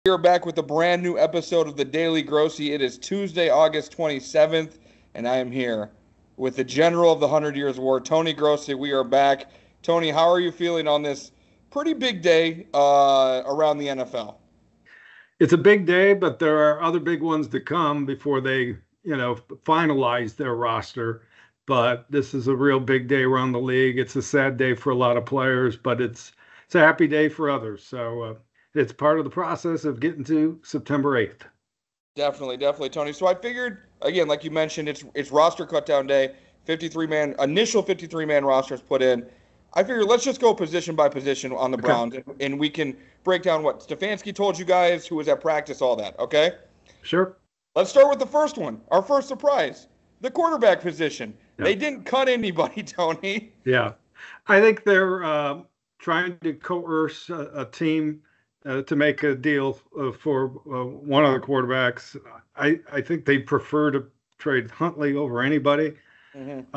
We are back with a brand new episode of the Daily Grossi. It is Tuesday, August 27th, and I am here with the general of the 100 Years' War, Tony Grossi. We are back. Tony, how are you feeling on this pretty big day around the NFL? It's a big day, but there are other big ones to come before they, finalize their roster. But this is a real big day around the league. It's a sad day for a lot of players, but it's a happy day for others. So it's part of the process of getting to September 8th. Definitely, Tony. So I figured, again, like you mentioned, it's roster cutdown day. 53-man, initial 53-man rosters put in. I figured let's just go position by position on the Okay. Browns, and we can break down what Stefanski told you guys, who was at practice, all that, okay? Sure. Let's start with the first one, our first surprise, the quarterback position. Yeah. They didn't cut anybody, Tony. Yeah. I think they're trying to coerce a team to make a deal for one of the quarterbacks. I think they prefer to trade Huntley over anybody. Mm-hmm.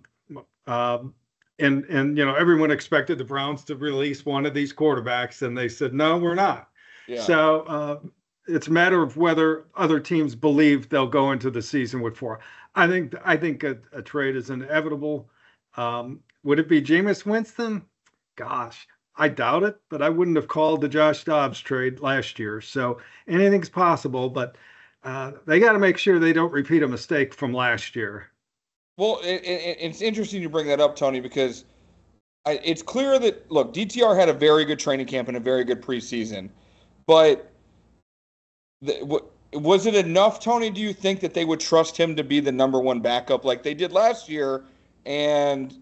And everyone expected the Browns to release one of these quarterbacks, and they said, no, we're not. Yeah. So it's a matter of whether other teams believe they'll go into the season with four. I think a trade is inevitable. Would it be Jameis Winston? Gosh, I doubt it, but I wouldn't have called the Josh Dobbs trade last year. So anything's possible, but they got to make sure they don't repeat a mistake from last year. Well, it's interesting you bring that up, Tony, because it's clear that, look, DTR had a very good training camp and a very good preseason. But was it enough, Tony, do you think, that they would trust him to be the number one backup like they did last year? And,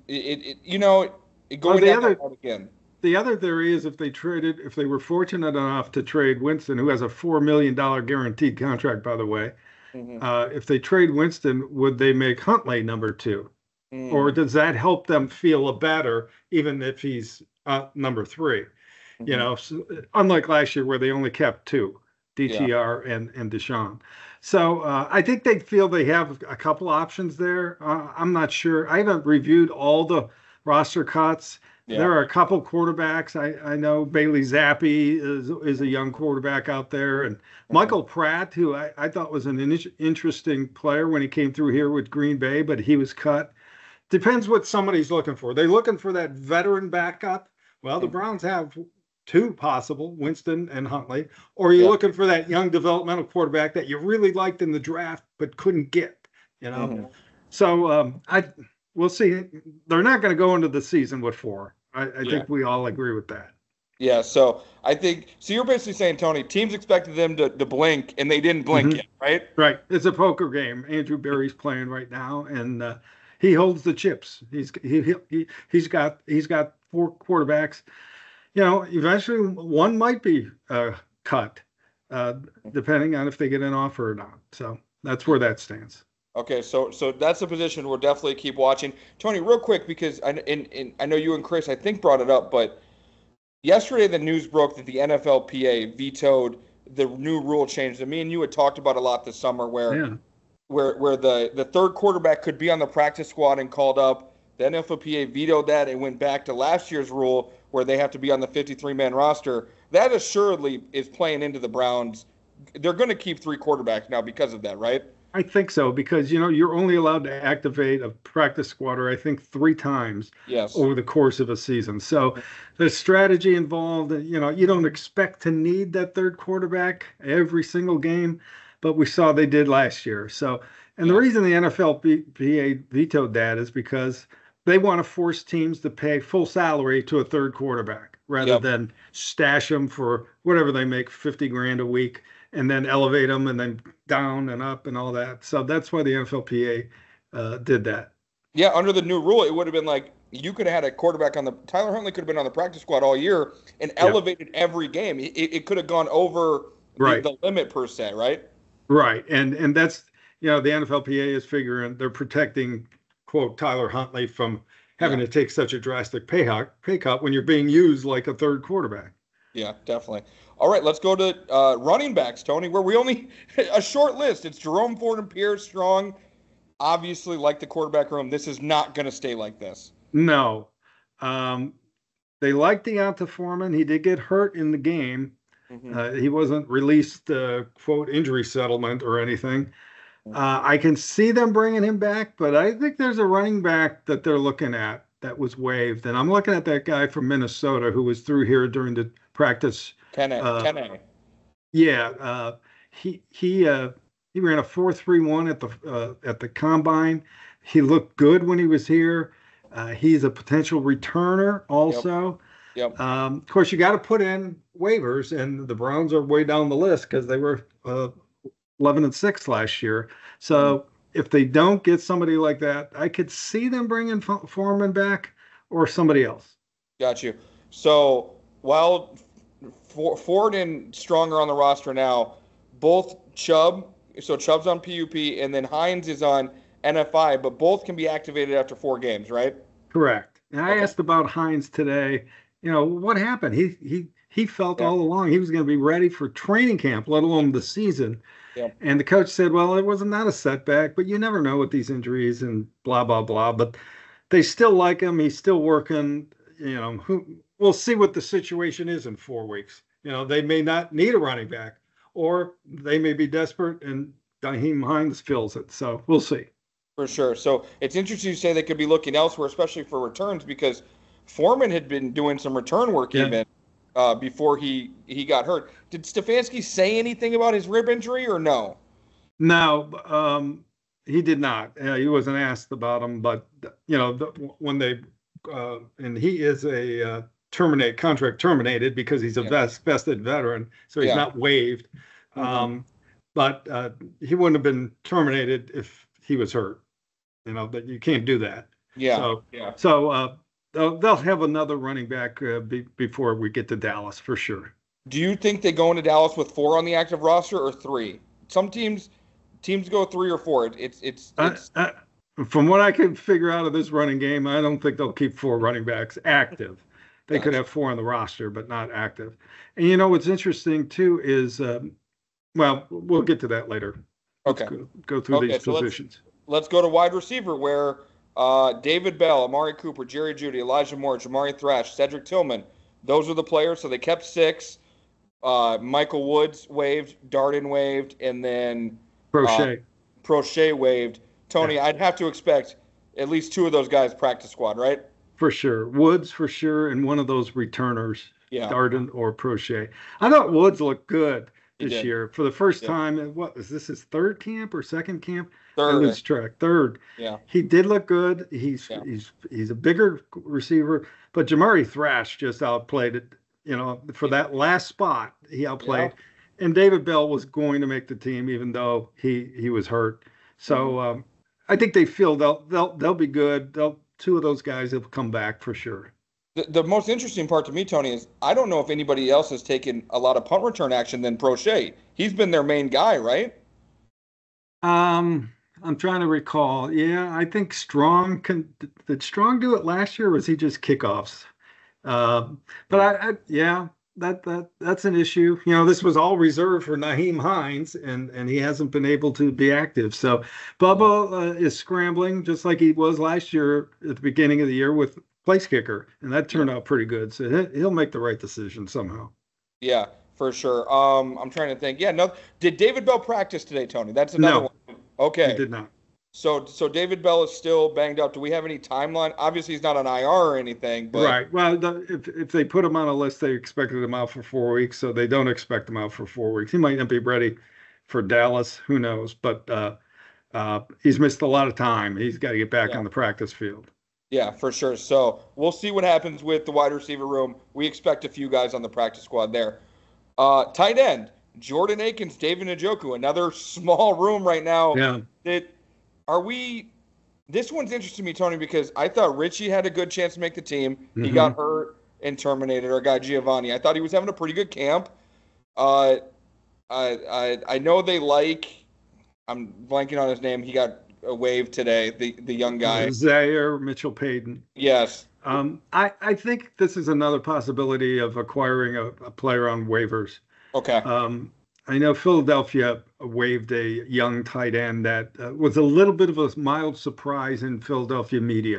going down that road again. The other theory is if they were fortunate enough to trade Winston, who has a $4 million guaranteed contract, by the way, if they trade Winston, would they make Huntley number two? Or does that help them feel better, even if he's number three? So, unlike last year where they only kept two, DTR and Deshaun. So I think they feel they have a couple options there. I'm not sure. I haven't reviewed all the roster cuts. Yeah. There are a couple quarterbacks. I know Bailey Zappi is a young quarterback out there. And Michael Pratt, who I thought was an interesting player when he came through here with Green Bay, but he was cut. Depends what somebody's looking for. They're looking for that veteran backup. Well, the Browns have two possible, Winston and Huntley. Or you're looking for that young developmental quarterback that you really liked in the draft but couldn't get, So we'll see. They're not going to go into the season with four. I think we all agree with that. Yeah, so I think – so you're basically saying, Tony, teams expected them to blink, and they didn't blink yet, right? Right. It's a poker game. Andrew Berry's playing right now, and he holds the chips. He's got four quarterbacks. Eventually one might be cut, depending on if they get an offer or not. So that's where that stands. Okay, so that's a position we'll definitely keep watching. Tony, real quick, because I know you and Chris, I think, brought it up, but yesterday the news broke that the NFLPA vetoed the new rule change that me and you had talked about a lot this summer where the third quarterback could be on the practice squad and called up. The NFLPA vetoed that and went back to last year's rule where they have to be on the 53-man roster. That assuredly is playing into the Browns. They're going to keep three quarterbacks now because of that, right? I think so, because, you're only allowed to activate a practice squatter, I think, 3 times over the course of a season. So the strategy involved, you don't expect to need that third quarterback every single game, but we saw they did last year. So, and the reason the NFLPA vetoed that is because they want to force teams to pay full salary to a third quarterback rather than stash them for whatever they make, $50,000 a week, and then elevate them and then down and up and all that. So that's why the NFLPA did that. Yeah, under the new rule, it would have been like you could have had a quarterback Tyler Huntley could have been on the practice squad all year and elevated every game. It could have gone over the limit per se, right? Right, and that's, the NFLPA is figuring they're protecting, quote, Tyler Huntley from having to take such a drastic pay cut when you're being used like a third quarterback. Yeah, definitely. All right, let's go to running backs, Tony, where we only a short list. It's Jerome Ford and Pierre Strong. Obviously, like the quarterback room, this is not going to stay like this. No. They like Deonta Foreman. He did get hurt in the game. He wasn't released, quote, injury settlement or anything. I can see them bringing him back, but I think there's a running back that they're looking at that was waived. And I'm looking at that guy from Minnesota who was through here during the practice. Tene. Yeah, he ran a 4.31 at the combine. He looked good when he was here. He's a potential returner also. Yep. Of course, you got to put in waivers, and the Browns are way down the list because they were 11-6 last year. So if they don't get somebody like that, I could see them bringing Foreman back or somebody else. Got you. So while Ford and Strong are on the roster now, both Chubb, so Chubb's on PUP, and then Hines is on NFI, but both can be activated after 4 games, right? Correct. And I asked about Hines today. You know, what happened? He felt all along he was going to be ready for training camp, let alone the season. Yep. And the coach said, well, it was not a setback, but you never know with these injuries and blah, blah, blah. But they still like him. He's still working. You know, we'll see what the situation is in 4 weeks. You know, they may not need a running back, or they may be desperate and Nyheim Hines fills it. So we'll see. For sure. So it's interesting you say they could be looking elsewhere, especially for returns, because Foreman had been doing some return work even before he got hurt. Did Stefanski say anything about his rib injury or no? No, he did not. He wasn't asked about him, but you know, when they and he is a contract terminated because he's a vested veteran, so he's not waived. But he wouldn't have been terminated if he was hurt. You know, but you can't do that. So they'll have another running back before we get to Dallas for sure. Do you think they go into Dallas with 4 on the active roster or 3? Some teams go 3 or 4. It's from what I can figure out of this running game, I don't think they'll keep 4 running backs active. They could have 4 on the roster, but not active. And you know what's interesting too is, well, we'll get to that later. Okay. Let's go through these positions. Let's go to wide receiver where David Bell, Amari Cooper, Jerry Jeudy, Elijah Moore, Jamari Thrash, Cedric Tillman, those are the players. So they kept 6. Michael Woods waived, Darden waived, and then Prochet waived. Tony, I'd have to expect at least 2 of those guys practice squad, right? For sure. Woods for sure, and one of those returners, Darden or Prochet. I thought Woods looked good this year for the first time. What is this, his 3rd camp or 2nd camp? Third. Yeah. He did look good. He's a bigger receiver, but Jamari Thrash just outplayed it. You know, for that last spot, he outplayed. Yeah. And David Bell was going to make the team, even though he was hurt. So I think they feel they'll be good. 2 of those guys have come back for sure. The most interesting part to me, Tony, is I don't know if anybody else has taken a lot of punt return action than Prochet. He's been their main guy, right? I'm trying to recall. Yeah, I think Strong did Strong do it last year, or was he just kickoffs? But that's an issue. You know, this was all reserved for Nyheim Hines, and he hasn't been able to be active. So Bubba is scrambling just like he was last year at the beginning of the year with place kicker, and that turned out pretty good. So he'll make the right decision somehow. Yeah, for sure. I'm trying to think. Yeah, no. Did David Bell practice today, Tony? That's another one. Okay. He did not. So David Bell is still banged up. Do we have any timeline? Obviously, he's not on IR or anything. But... Right. Well, if they put him on a list, they expected him out for 4 weeks, so they don't expect him out for 4 weeks. He might not be ready for Dallas. Who knows? But he's missed a lot of time. He's got to get back on the practice field. Yeah, for sure. So we'll see what happens with the wide receiver room. We expect a few guys on the practice squad there. Tight end, Jordan Akins, David Njoku, another small room right now. Yeah. This one's interesting to me, Tony, because I thought Richie had a good chance to make the team. Mm-hmm. He got hurt and terminated. Our guy Giovanni, I thought he was having a pretty good camp. I know they I'm blanking on his name. He got a wave today, the young guy. Zaire Mitchell-Payton. Yes. I think this is another possibility of acquiring a player on waivers. Okay. I know Philadelphia waived a young tight end that was a little bit of a mild surprise in Philadelphia media.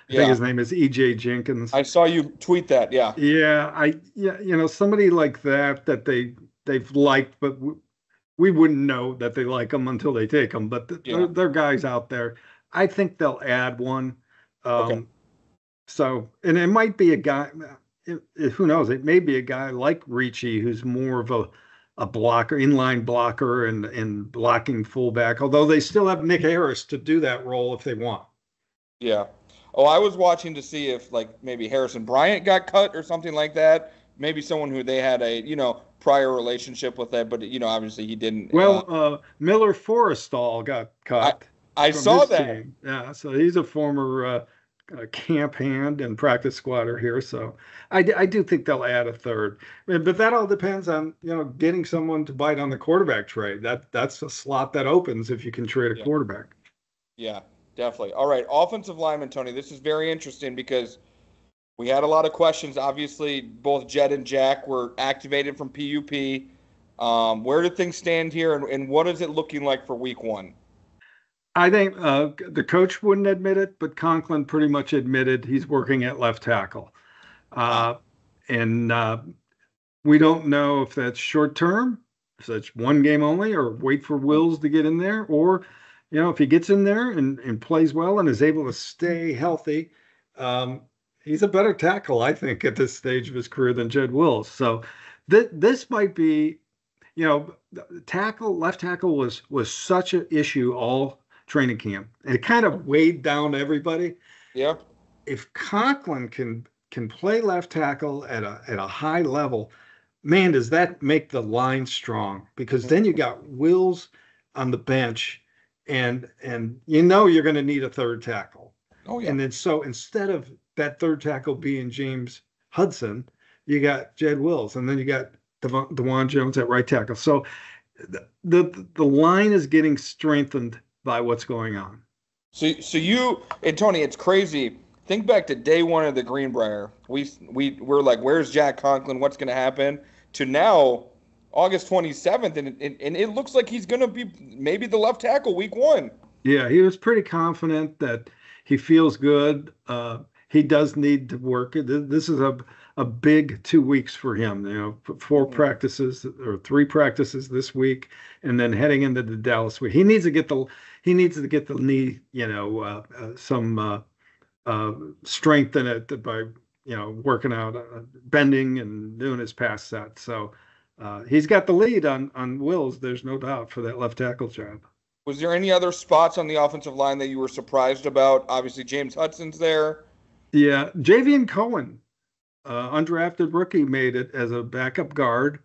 I think Yeah. his name is E.J. Jenkins. I saw you tweet that. Yeah. Yeah, somebody like that they've liked, but we wouldn't know that they like them until they take them. But Yeah. they're guys out there. I think they'll add one. Okay. So, and it might be a guy. Who knows? It may be a guy like Ricci who's more of a blocker, inline blocker, and blocking fullback. Although they still have Nick Harris to do that role if they want. Yeah. Oh, I was watching to see if like maybe Harrison Bryant got cut or something like that. Maybe someone who they had a prior relationship with that, but obviously he didn't. Well, Miller Forrestall got I cut I from saw this that. team. Yeah, so he's a former camp hand and practice squatter here. So I do think they'll add a third, but that all depends on getting someone to bite on the quarterback trade. That's a slot that opens if you can trade a Yeah. quarterback. Yeah, definitely. All right, offensive lineman, Tony. This is very interesting because we had a lot of questions. Obviously, both Jed and Jack were activated from PUP. Where do things stand here, and what is it looking like for week 1? I think the coach wouldn't admit it, but Conklin pretty much admitted he's working at left tackle. And we don't know if that's short term, if that's one game only, or wait for Wills to get in there, or if he gets in there and plays well and is able to stay healthy, he's a better tackle, I think, at this stage of his career than Jed Wills. So this might be, left tackle was such an issue all training camp. It kind of weighed down everybody. Yeah. If Conklin can play left tackle at a high level, man, does that make the line strong? Because then you got Wills on the bench, and you're going to need a third tackle. Oh yeah. And then so instead of that third tackle being James Hudson, you got Jed Wills, and then you got DeJuan Jones at right tackle. So the line is getting strengthened by what's going on. So you and Tony, it's crazy. Think back to day 1 of the Greenbrier. We're like, where's Jack Conklin? What's going to happen? To now, August 27th, and it looks like he's going to be maybe the left tackle week 1. Yeah, he was pretty confident that he feels good. He does need to work. This is a big 2 weeks for him. 4 practices or 3 practices this week, and then heading into the Dallas week. He needs to get the knee, some strength in it by working out, bending and doing his pass set. So he's got the lead on Wills. There's no doubt for that left tackle job. Was there any other spots on the offensive line that you were surprised about? Obviously, James Hudson's there. Yeah, Javian Cohen, undrafted rookie, made it as a backup guard.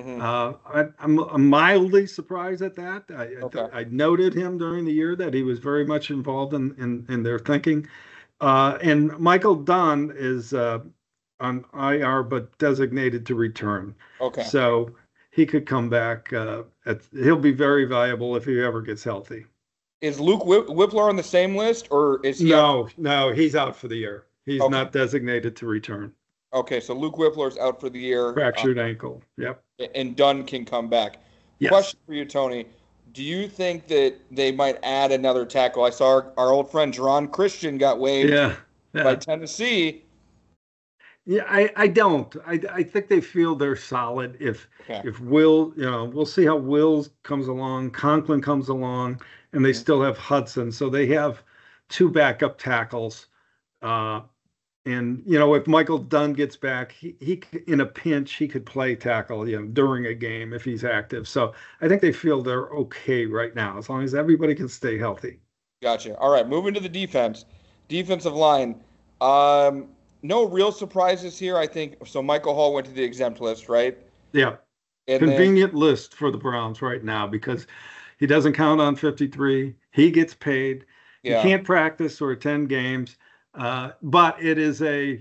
I'm mildly surprised at that. I noted him during the year that he was very much involved in their thinking. And Michael Dunn is on IR but designated to return. Okay. So he could come back. He'll be very valuable if he ever gets healthy. Is Luke Whippler on the same list, or is he? No, he's out for the year. He's not designated to return. Okay, so Luke Whippler's out for the year. Fractured ankle. Yep. And Dunn can come back. Yes. Question for you, Tony. Do you think that they might add another tackle? I saw our old friend Jerron Christian got waived by Tennessee. Yeah, I don't. I think they feel they're solid. If we'll see how Wills comes along, Conklin comes along, and they still have Hudson. So they have 2 backup tackles. And if Michael Dunn gets back, he in a pinch he could play tackle during a game if he's active. So I think they feel they're okay right now as long as everybody can stay healthy. Gotcha. All right, moving to the defensive line. No real surprises here, I think. So Michael Hall went to the exempt list, right? Yeah. And convenient list for the Browns right now because he doesn't count on 53. He gets paid. Yeah. He can't practice or attend games. But it is a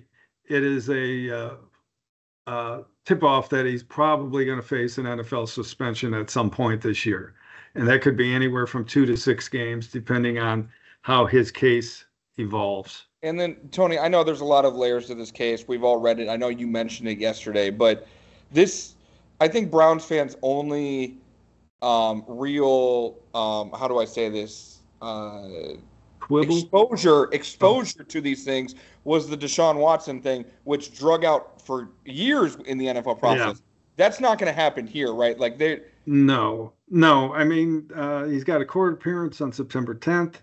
tip-off that he's probably going to face an NFL suspension at some point this year, and that could be anywhere from 2 to 6 games, depending on how his case evolves. And then, Tony, I know there's a lot of layers to this case. We've all read it. I know you mentioned it yesterday, but I think Browns fans only real, how do I say this? quibble. Exposure to these things was the Deshaun Watson thing, which drug out for years in the NFL process. Yeah. That's not going to happen here, right? Like No. I mean, he's got a court appearance on September 10th.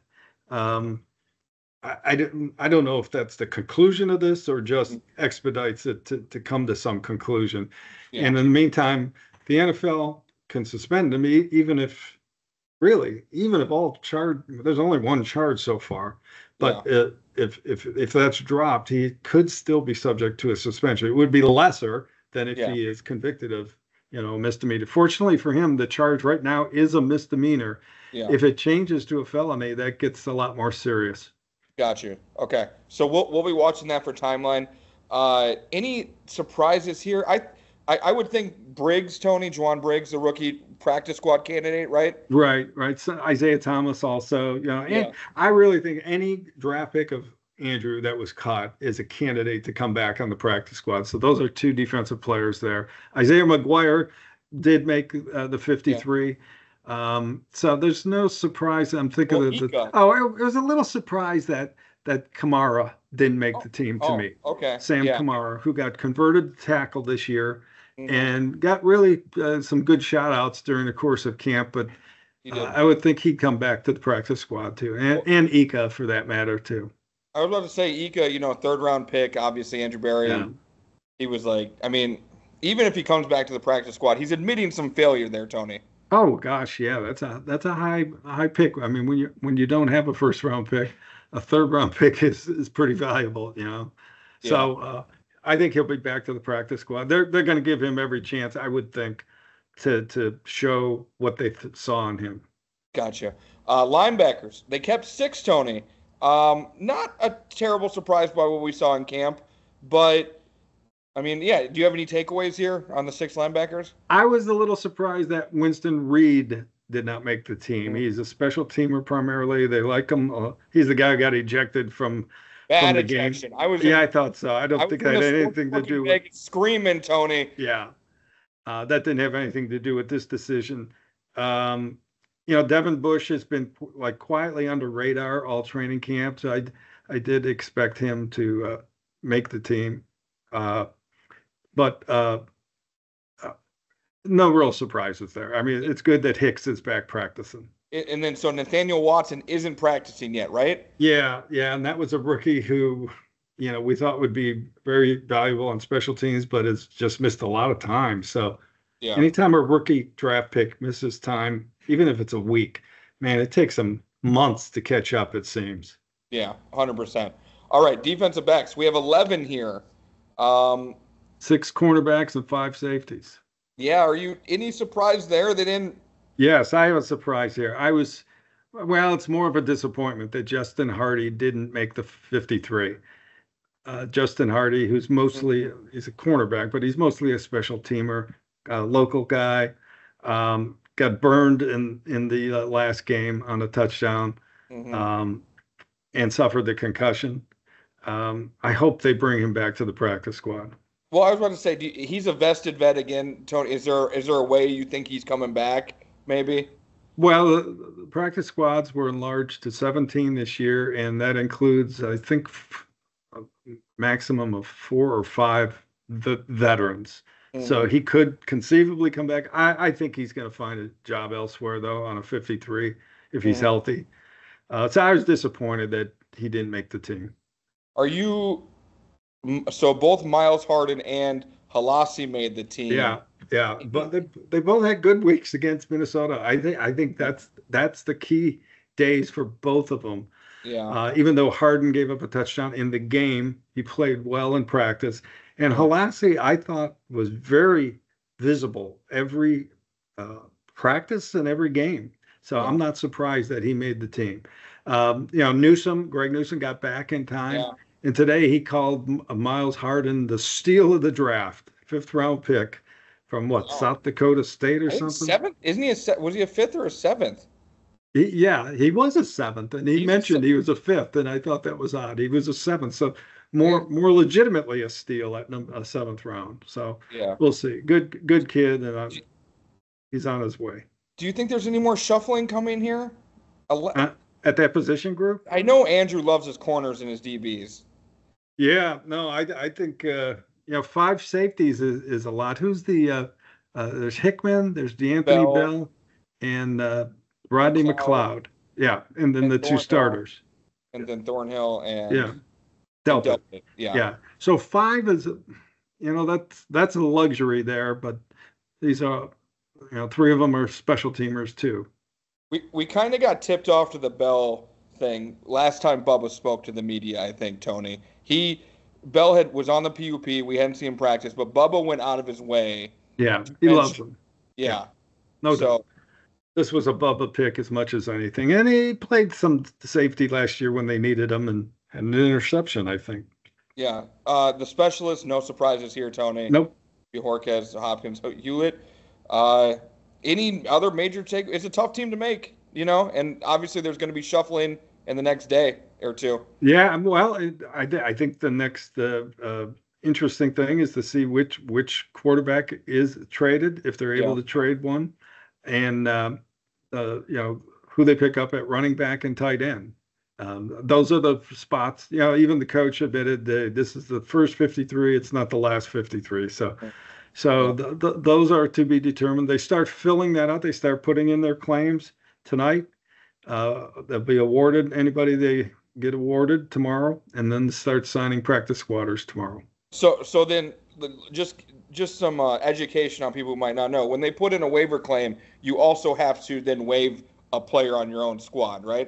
I don't know if that's the conclusion of this or just expedites it to come to some conclusion. Yeah. And in the meantime, the NFL can suspend him even if all charged. There's only one charge so far, but if that's dropped, he could still be subject to a suspension. It would be lesser than if he is convicted of misdemeanor. Fortunately for him, the charge right now is a misdemeanor. Yeah. If it changes to a felony, that gets a lot more serious. Got you. Okay, so we'll be watching that for timeline. Any surprises here? I would think Juwan Briggs, the rookie practice squad candidate, right? Right. So Isaiah Thomas also, and I really think any draft pick of Andrew that was caught is a candidate to come back on the practice squad. So those are two defensive players there. Isaiah McGuire did make the 53. So there's no surprise. I'm thinking it was a little surprise that Kamara didn't make the team to me. Okay. Sam Kamara, who got converted to tackle this year and got really some good shout outs during the course of camp, but I would think he'd come back to the practice squad too, and Ika for that matter too. I was about to say Ika, third round pick, obviously Andrew Berry. Yeah. He was even if he comes back to the practice squad, he's admitting some failure there, Tony. Oh gosh, yeah, that's a high pick. I mean, when you don't have a first round pick, a third round pick is pretty valuable, So I think he'll be back to the practice squad. They're going to give him every chance, I would think, to show what they saw in him. Gotcha. Linebackers, they kept 6, Tony. Not a terrible surprise by what we saw in camp, but I mean, do you have any takeaways here on the 6 linebackers? I was a little surprised that Winston Reed did not make the team. He's a special teamer primarily. They like him. He's the guy who got ejected from the ejection. Game. I thought so. I don't think it had anything to do with screaming, Tony. Yeah. That didn't have anything to do with this decision. Devin Bush has been quietly under radar all training camp. So I did expect him to make the team. But no real surprises there. I mean, it's good that Hicks is back practicing. And then so Nathaniel Watson isn't practicing yet, right? Yeah, and that was a rookie who, we thought would be very valuable on special teams, but has just missed a lot of time. So anytime a rookie draft pick misses time, even if it's a week, man, it takes them months to catch up, it seems. Yeah, 100%. All right, defensive backs. We have 11 here. 6 cornerbacks and 5 safeties. Yeah, are you any surprise there? They didn't. Yes, I have a surprise here. It's more of a disappointment that Justin Hardy didn't make the 53. Justin Hardy, who's mostly he's a cornerback, but he's mostly a special teamer, local guy. Got burned in the last game on a touchdown, and suffered the concussion. I hope they bring him back to the practice squad. Well, I was about to say, he's a vested vet again, Tony. Is there a way you think he's coming back, maybe? Well, the practice squads were enlarged to 17 this year, and that includes, I think, a maximum of 4 or 5 veterans. So he could conceivably come back. I think he's going to find a job elsewhere, though, on a 53 if he's healthy. So I was disappointed that he didn't make the team. So both Miles Harden and Halasi made the team. Yeah, but they both had good weeks against Minnesota. I think that's the key days for both of them. Yeah. Even though Harden gave up a touchdown in the game, he played well in practice. And Halasi, I thought, was very visible every practice and every game. So I'm not surprised that he made the team. Greg Newsome got back in time. Yeah. And today he called Miles Harden the steal of the draft, 5th round pick from South Dakota State or something? 7th? Isn't he was he a 5th or a 7th? He was a 7th, and he mentioned he was a 5th, and I thought that was odd. He was a 7th, so more legitimately a steal at a 7th round. So we'll see. Good kid, and he's on his way. Do you think there's any more shuffling coming here? at that position group? I know Andrew loves his corners and his DBs. Yeah, no, I think five safeties is a lot. Who's there's Hickman, there's D'Anthony Bell, Bell, and Rodney McLeod. Yeah, and then and the two Thornhill, starters. and then Thornhill Yeah, and Delpit. Yeah. Yeah. So five is, that's a luxury there, but these are, three of them are special teamers too. We kind of got tipped off to the Bell thing last time Bubba spoke to the media, I think, Tony. Bell was on the PUP. We hadn't seen him practice, but Bubba went out of his way. Yeah, he loves him. Yeah. No doubt. This was a Bubba pick as much as anything. And he played some safety last year when they needed him and had an interception, I think. Yeah. The specialists, no surprises here, Tony. Nope. Bjorquez, Hopkins, Hewlett. Any other major take? It's a tough team to make, and obviously there's going to be shuffling in the next day or two. Yeah, well, I think the next interesting thing is to see which quarterback is traded, if they're able to trade one, and who they pick up at running back and tight end. Those are the spots. Even the coach admitted this is the first 53. It's not the last 53. So those are to be determined. They start filling that out. They start putting in their claims tonight. They'll be awarded. Anybody they get awarded tomorrow, and then start signing practice squatters tomorrow. So then just some education on people who might not know. When they put in a waiver claim, you also have to then waive a player on your own squad, right?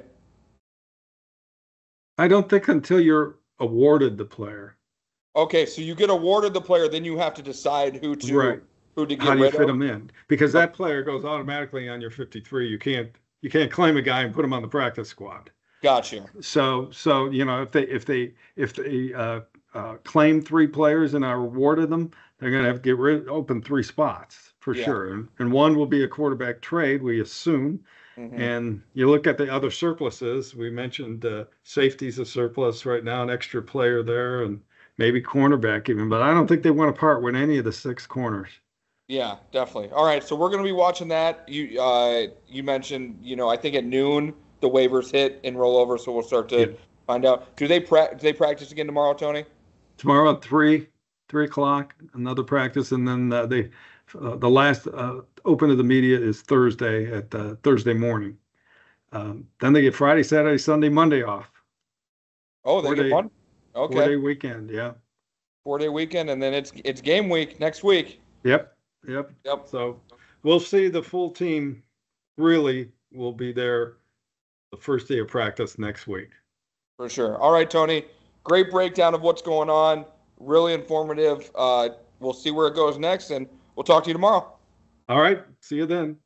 I don't think until you're awarded the player. Okay, so you get awarded the player, then you have to decide who to get rid of. How do you fit them in? Because that player goes automatically on your 53. You can't claim a guy and put him on the practice squad. Gotcha. So if they claim three players and are awarded them, they're going to have to open three spots for sure. And one will be a quarterback trade, we assume. Mm-hmm. And you look at the other surpluses. We mentioned safety's a surplus right now, an extra player there, and maybe cornerback even. But I don't think they want to part with any of the six corners. Yeah, definitely. All right, so we're going to be watching that. You mentioned, I think at noon the waivers hit and roll over, so we'll start to find out. Do they practice again tomorrow, Tony? Tomorrow at 3:00, another practice, and then the last open to the media is Thursday at Thursday morning. Then they get Friday, Saturday, Sunday, Monday off. Oh, they get one? Okay. 4-day weekend, yeah. 4-day weekend, and then it's game week next week. Yep. So we'll see the full team really will be there the first day of practice next week. For sure. All right, Tony. Great breakdown of what's going on. Really informative. We'll see where it goes next, and we'll talk to you tomorrow. All right. See you then.